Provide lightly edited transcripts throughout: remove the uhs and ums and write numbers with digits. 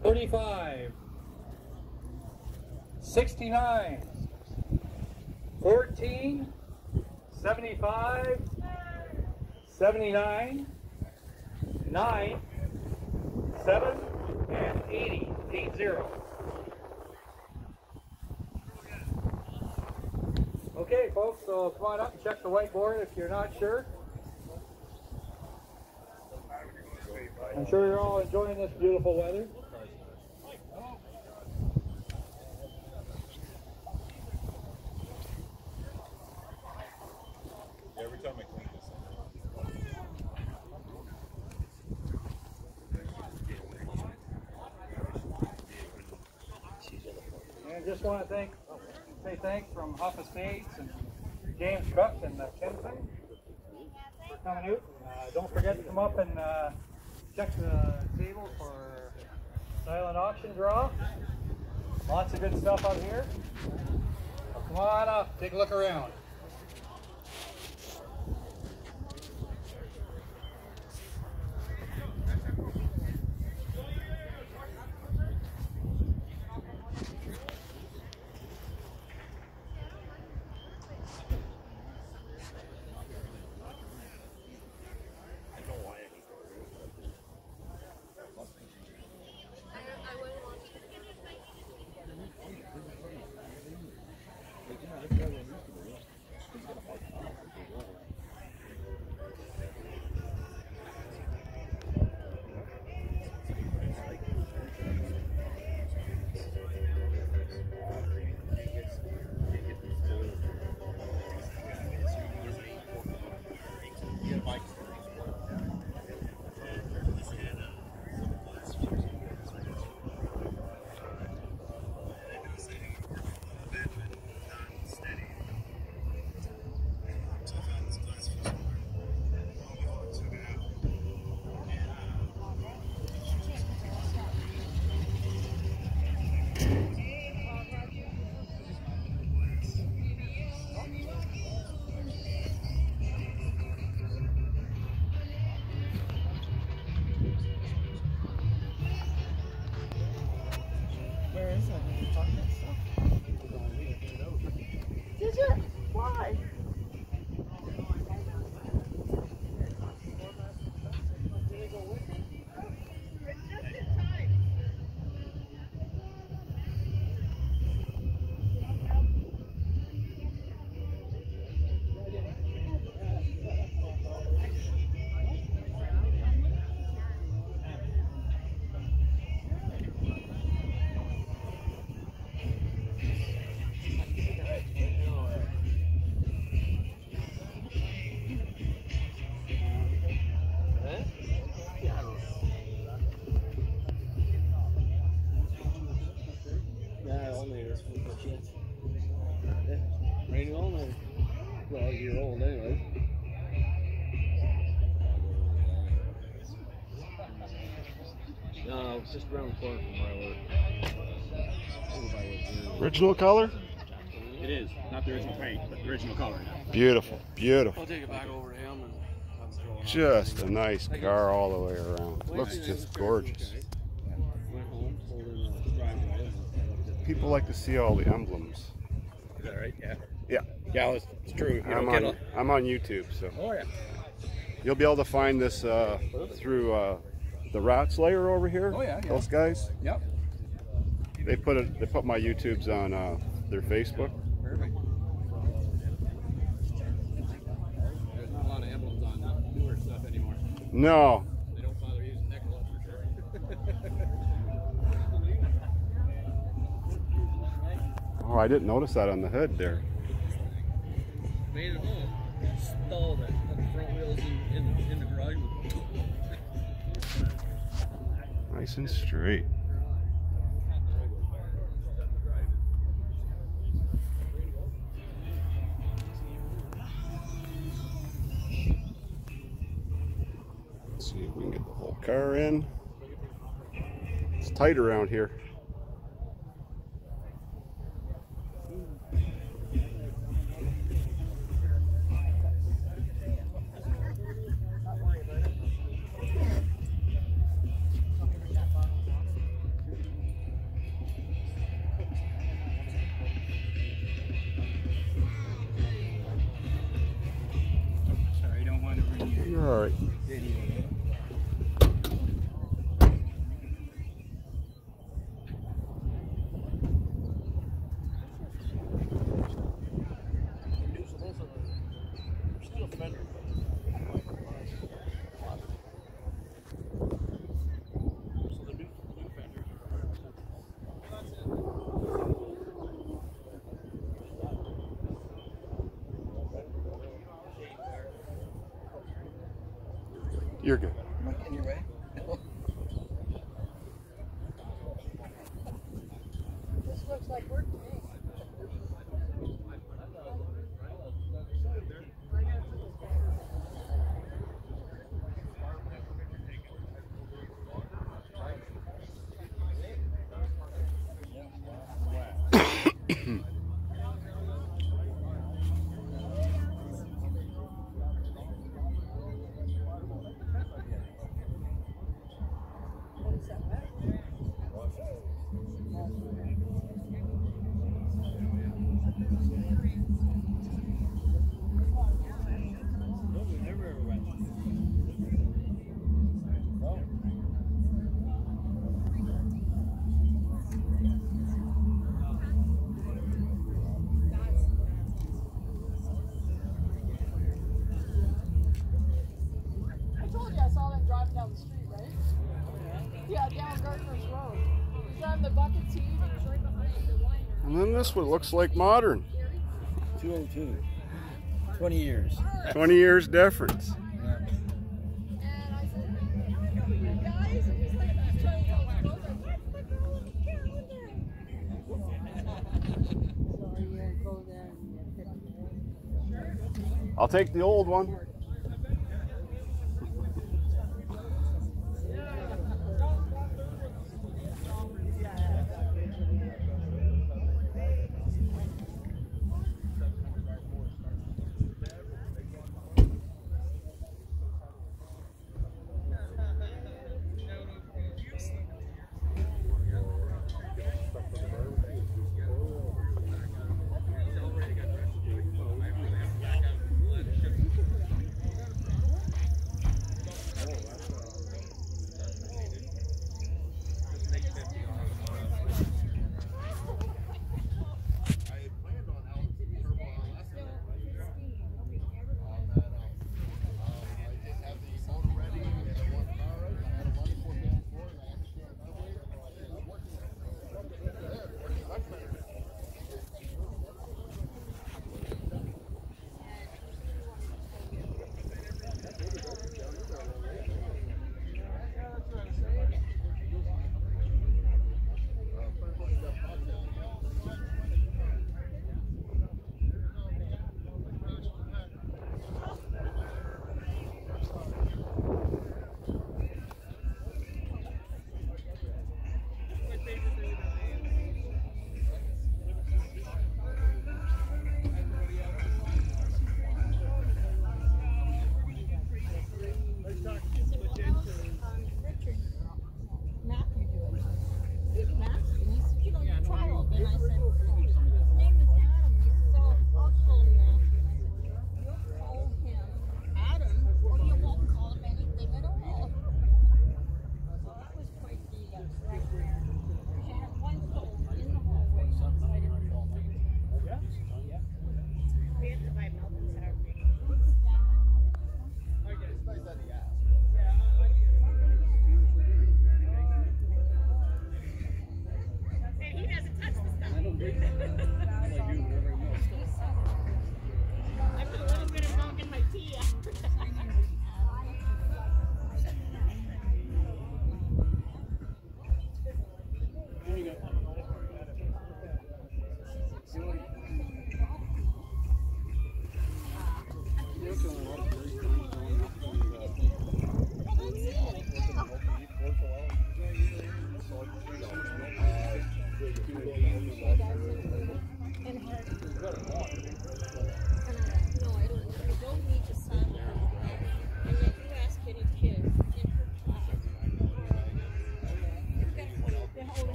35, 69, 14, 75, 79, 9, 7, and 80, 80. Okay, folks, so come on up and check the whiteboard if you're not sure. I'm sure you're all enjoying this beautiful weather. Every time I clean this And I just want to say thanks from Huff Estates and James Cook and Kenson for coming out. Don't forget to come up and check the table for silent auction draw. Lots of good stuff out here. So come on up, take a look around. Did you? Why? Rainy all night. Well, you're old anyway. No, it's just around the corner from where I work. Original color? It is. Not the original paint, but the original color. Beautiful, beautiful. I'll take it back over to him and have him throw it Just a nice car all the way around. Looks just gorgeous. Went home, pulled in the driveway. People like to see all the emblems. Is that right? Yeah. Yeah. Yeah, it's true. I'm on YouTube, so Oh, yeah. you'll be able to find this through the Rat Slayer over here. Oh, yeah, yeah. Those guys. Yep. They put my YouTubes on their Facebook. Perfect. There's not a lot of emblems on newer stuff anymore. No. They don't bother using nickel, for sure. Oh, I didn't notice that on the hood there. Made it home, stalled it, put the front wheels in the garage. Nice and straight. Let's see if we can get the whole car in. It's tight around here. All right. You're good. Am I getting your way? This looks like work to me. Down the street, right? Yeah, down Gardner's Road. He's on the bucket seat and he's right behind the winery. And then this one looks like modern. 202. 20 years. 20 years difference. Yeah. And I said, guys, and he's like, he's trying to tell his girls, like, what's the girl in the calendar? So you go there and you pick. I'll take the old one.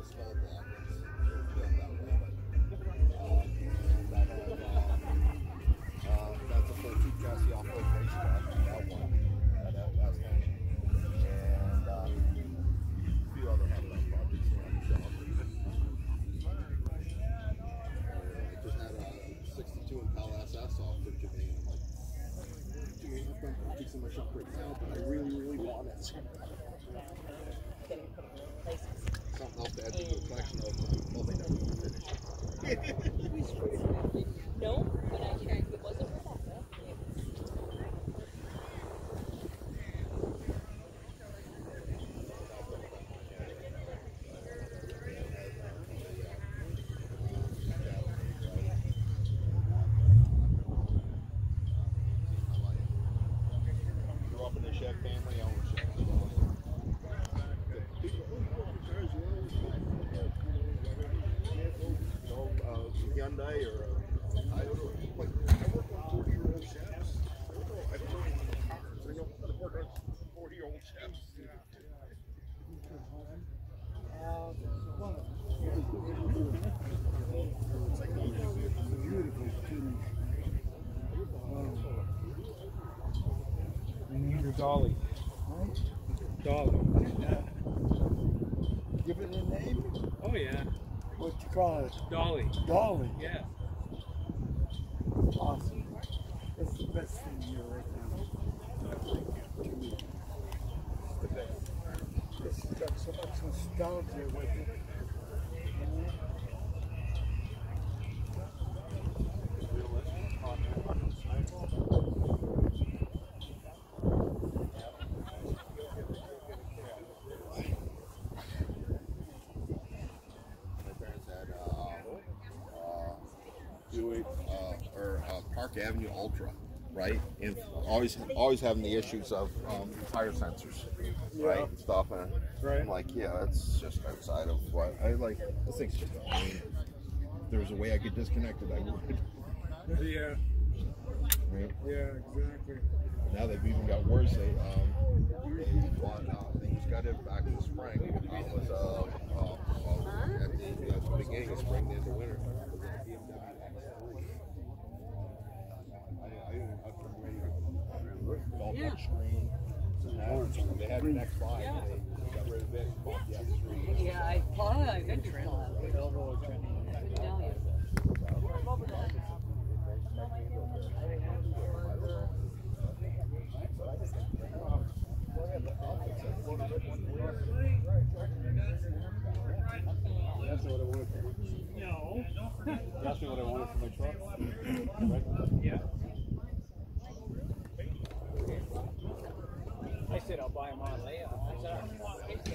small block. It's built that way, but that's a full tube chassis off-road racetrack. That one, that's one, and a few other hot projects around the shop. I just had a 62 Impala SS off for Jimmy, and I'm like, Jimmy, I've got projects in my shop right now, but I really, really want it. Something else to add to the collection of, well, they never finished. No, but I checked. It wasn't Rebecca. Grew up in the Chef family ownership. Hyundai or I don't know. Like, I work on 40-year-old chefs. I don't know. I work on 40-year-old chefs. Your dolly. Dolly. Give it a name? Oh yeah. What you call it? Dolly. Dolly. Yeah. Awesome. That's the best thing here right now. It's got so much nostalgia with it. Park Avenue Ultra, right? And always having the issues of tire sensors, right? And stuff. And I'm like, yeah, that's just outside of what I like. This thing's just, I mean, if there was a way I could disconnect it, I would. Yeah. Right? Yeah, exactly. Now they've even got worse. They just got it back in the spring. It was at the beginning of spring, the end of winter. All touch screen. They had an X5. They got rid of it. Bought the X3. Yeah, I thought I could trail that. That's what I wanted. No. That's what I wanted for my truck. Yeah. I said I'll buy them on layout. I said I only want 50.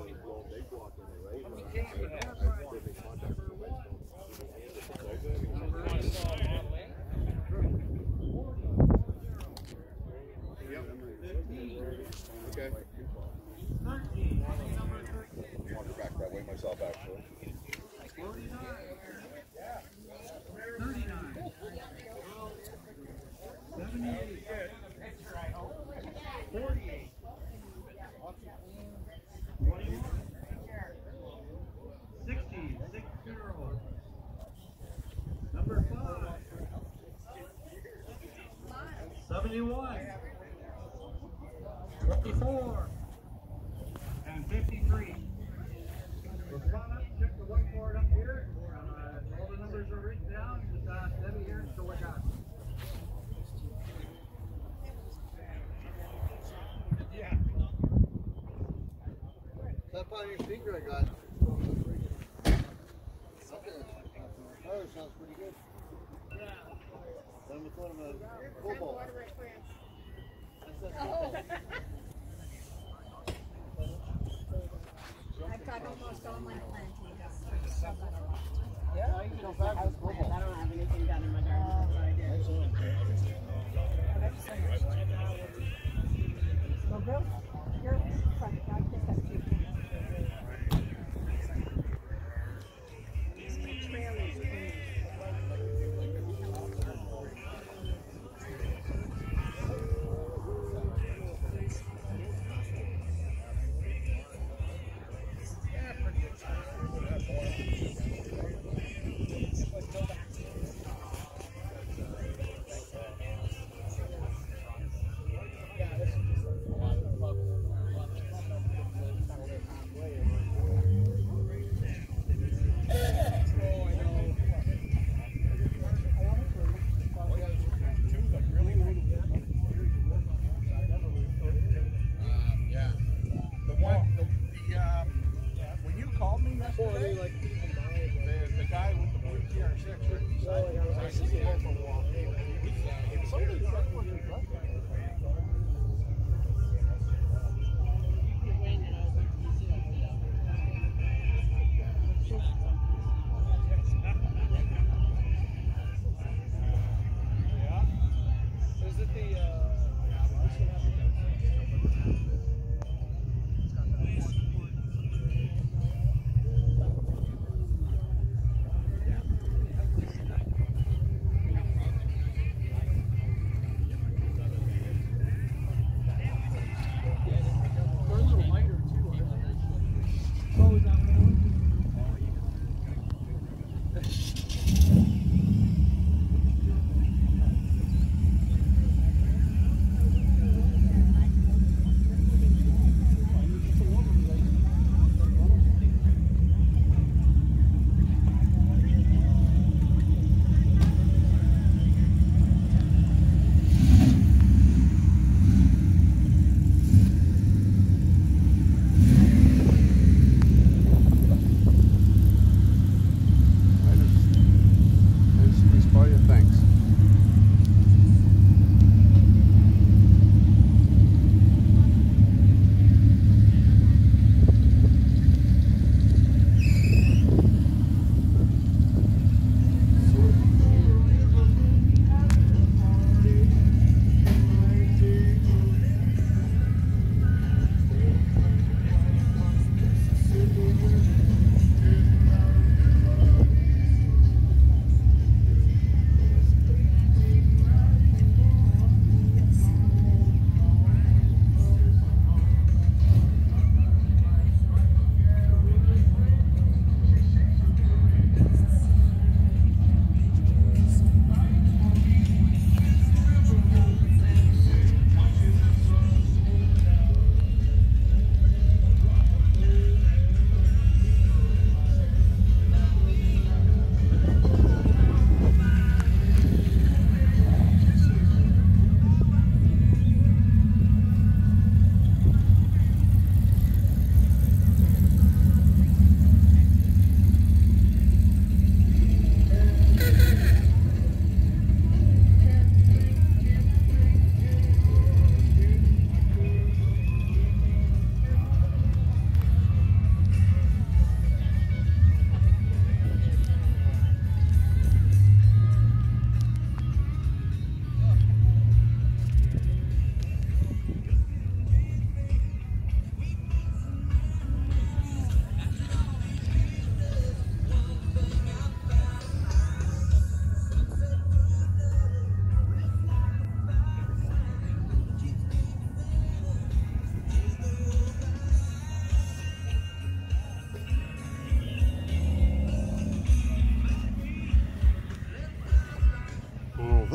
Okay. Wander back that way myself, actually. 48. 60. Number 5. 71. 54. And 53. Well, come on up, check the whiteboard up here. All the numbers are written down. Just ask Debbie here to look at. Yeah. That on your speaker I got. Oh, sounds pretty good. Yeah. Then with one of the football. I've got almost all my plantings. Yeah, you don't have house plants. I don't have anything done in my garden. So I did. Well, Bill, you're front. I just have two. Trail is clean.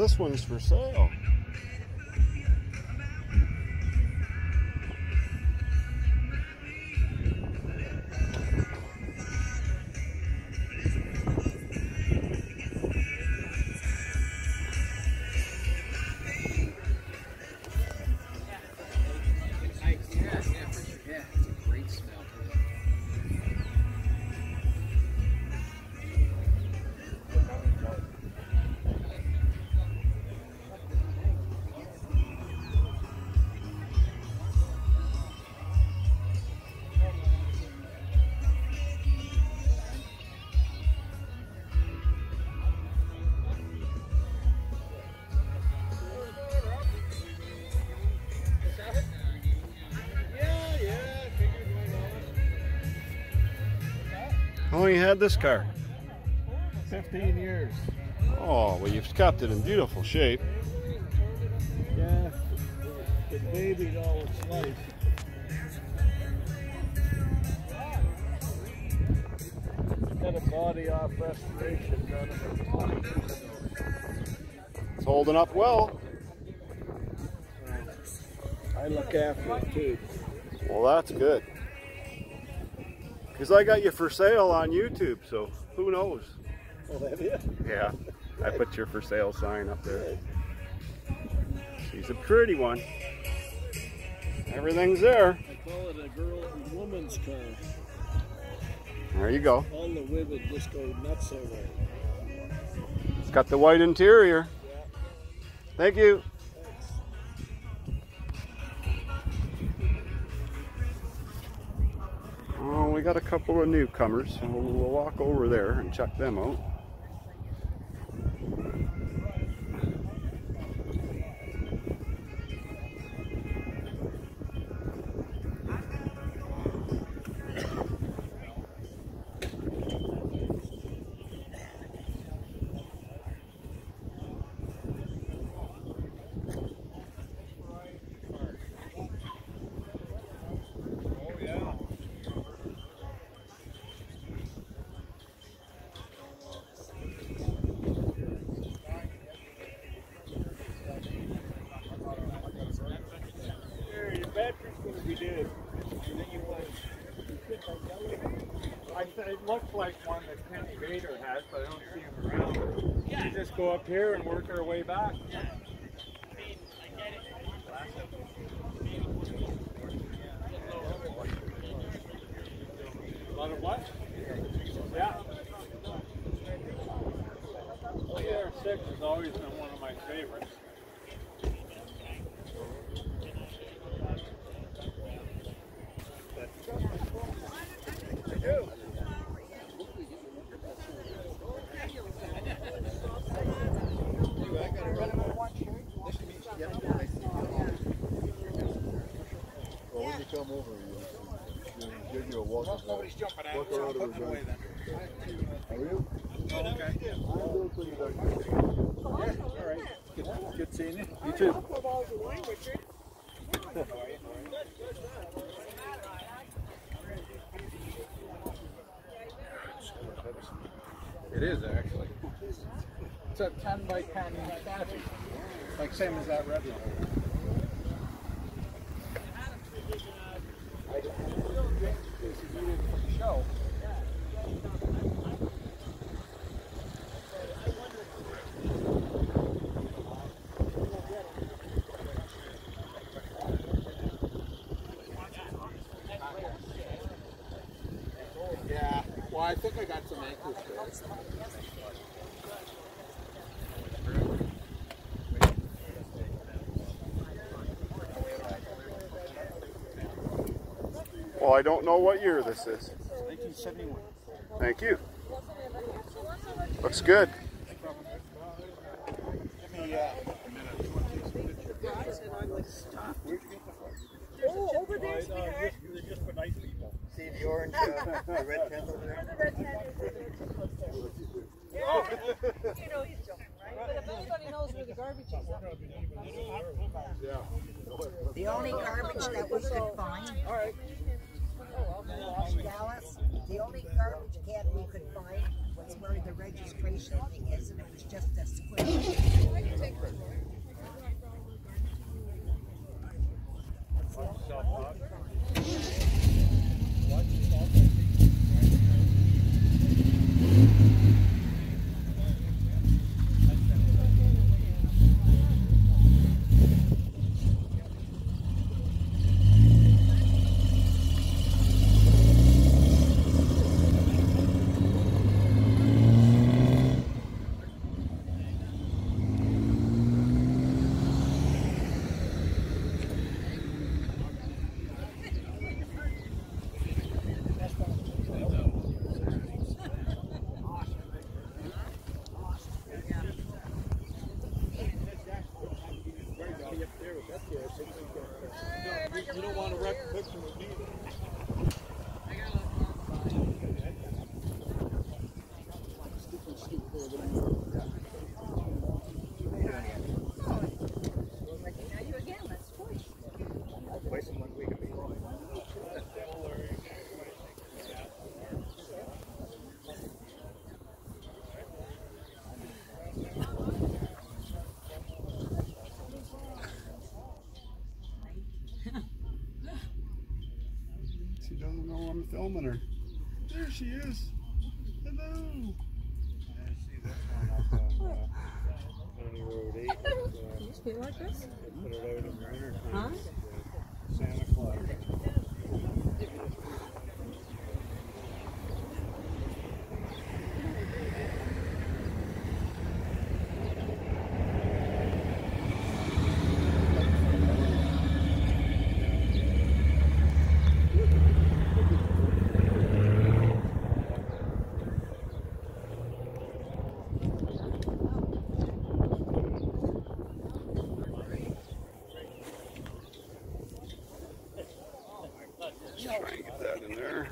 this one's for sale. How long you had this car? 15 years. Oh, well, you've kept it in beautiful shape. Yeah. The baby all its life. Had a body off restoration done about 20 years ago. It's holding up well. I look after it too. Well, that's good. Because I got you for sale on YouTube, so who knows? Oh, that is? Yeah, I put your for sale sign up there. She's a pretty one. Everything's there. I call it a woman's car. There you go. All the women just go nuts over it. It's got the white interior. Thank you. Oh, we got a couple of newcomers, so we'll walk over there and check them out. It looks like one that Kenny Vader has, but I don't see him around. We just go up here and work our way back. A lot of what? Yeah. CR6 has always been one of my favorites. Well, when you come over, you'll give you a walk. Nobody's jumping at it, so I'll put them away then. Are you? Okay. I'm doing pretty good. Yeah, all right. Good seeing you. You too. It is actually. It's a 10 by 10 statue, like same as that red one. This is needed for the show. Yeah, well, I think I got some anchors there. Well, I don't know what year this is. 1971. Thank you. Looks good. Oh, over there, sweetheart. Just for nice people. See the orange, the red tent over there? The red tent is there. Yeah. You know he's joking, right? But if anybody knows where the garbage is, The only garbage that we could find, Dallas, the only garbage can we could find was was where the registration thing is, and it was just a square. You don't want to wreck a picture with me. She doesn't know I'm filming her. There she is. Hello. See this one up on County Road 8. Used to be like this? Put it out in the winter Huh? time. Santa Claus. Try and get that in there.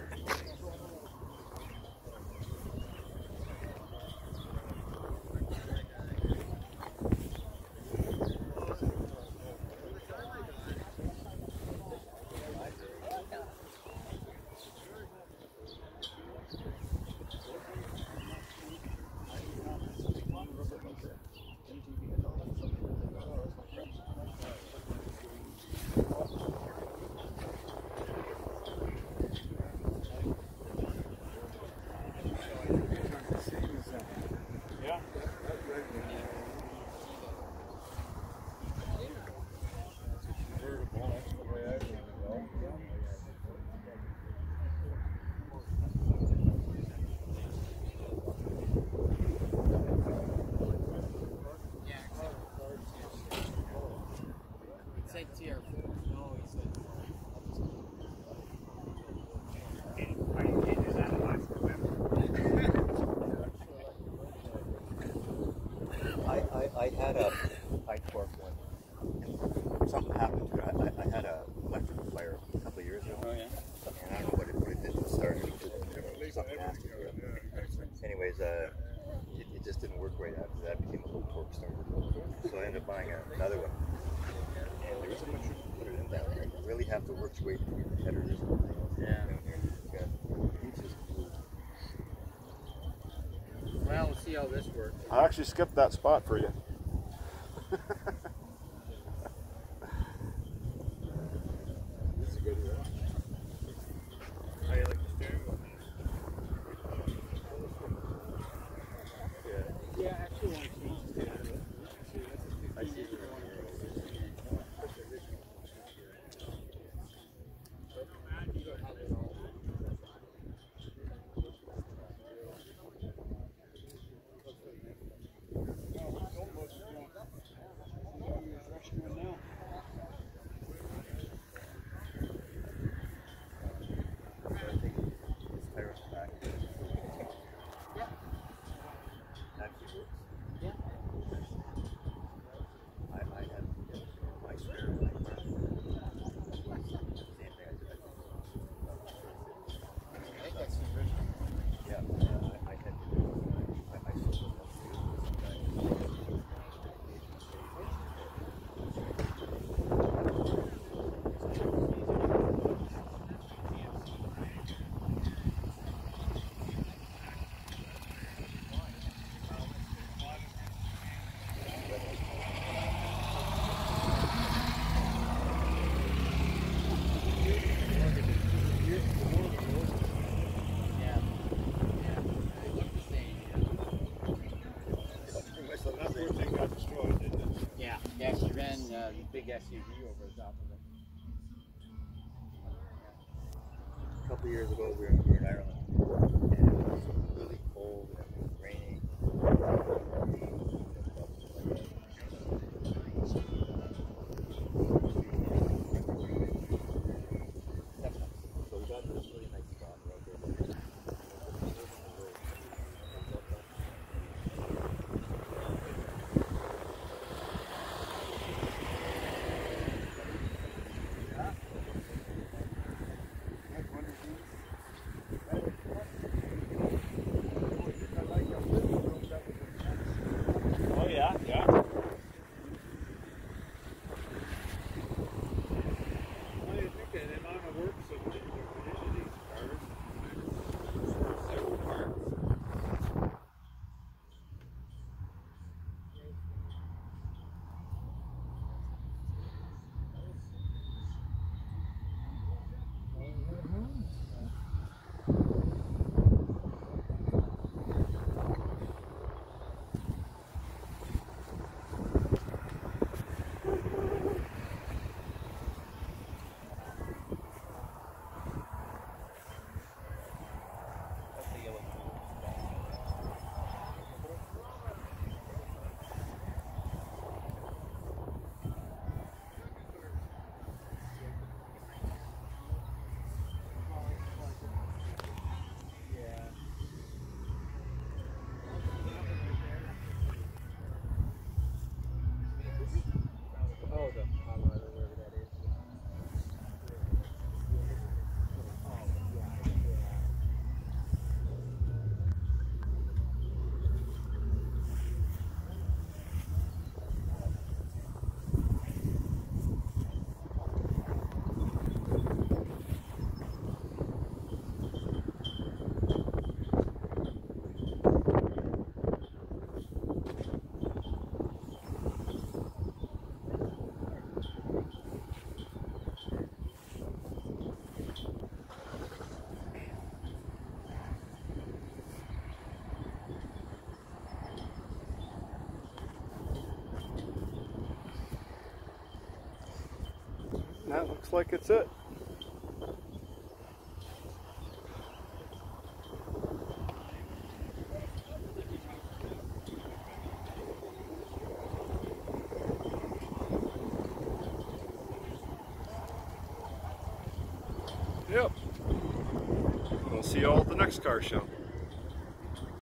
I had a pipe torque one. Something happened to it. I had a electrical fire a couple of years ago. Oh, yeah. And I don't know what it did to start it. Something nasty. Anyways, it just didn't work right after that. It became a low torque starter. So I ended up buying another one. And there isn't much you can put it in down here. You really have to work your way to get the headers. Yeah. Well, we'll see how this works. I actually skipped that spot for you. This is a good one. How do you like the steering wheel? Yeah, actually, I want to change the steering wheel. I see. big SUV over the top of it. A couple years ago, we were in Ireland, and it was really cold and rainy. So we got this really nice spot right there. Oh yeah, yeah. Well, you think that the amount of work so much into these cars. Several parts. Oh, the Colorado, wherever that is. That looks like it's it. Yep. We'll see you all at the next car show.